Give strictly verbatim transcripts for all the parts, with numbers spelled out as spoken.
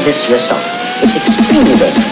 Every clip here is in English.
this result. It's extremely dangerous.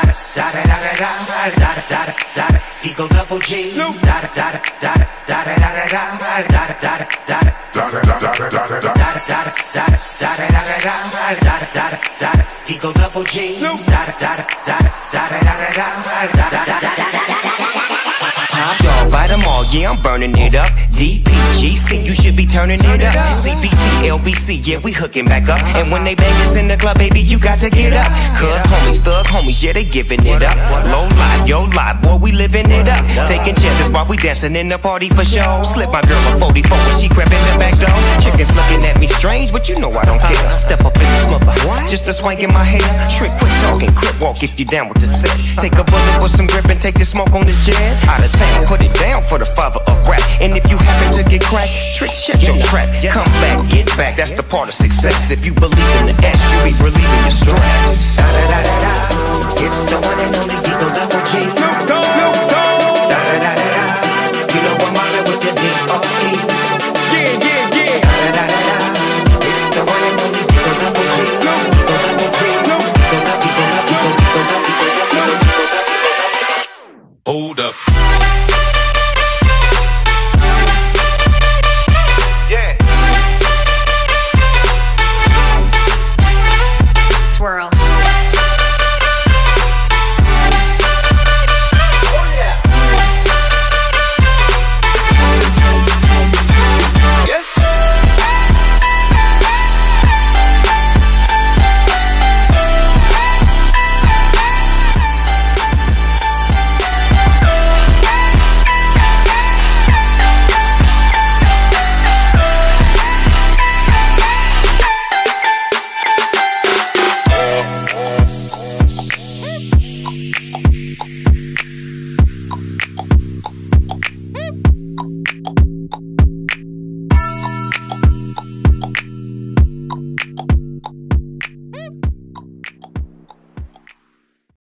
Eagle double G. Da da da da da da da da. Eagle double G. Top dog, bite them all, yeah, I'm burning it up. D P G C, you should be turning it up. C B T, L B C, yeah, we hooking back up. And when they bang us in the club, baby, you got to get up. Cause homies, thug homies, yeah, they giving it up. Low life, yo life, boy, we living it up. Taking chances while we dancing in the party for show. Slip my girl a forty-four when she crept in the back door. Chickens looking at me strange, but you know I don't care. Step up in this mother, just a swank in my hair. Trick, quick talking, crip walk if you down with the set. Take a bullet with some grip and take the smoke on this jet. Out of town, put it down for the father of rap. And if you happen to get cracked, trick, shut your trap. Come back, get back, that's the part of success. If you believe in the S, you be relieving your stress. Da da da da da, it's the one and only Eagle double G. Snoop Dogg, Snoop Dogg. Da da da da da, you know I'm mobbing with the D O E. Yeah, yeah, yeah. Da da da da da, it's the one and only Eagle double G. Eagle double G, Eagle double G, Eagle double G, Eagle double G, Eagle double G. Hold up.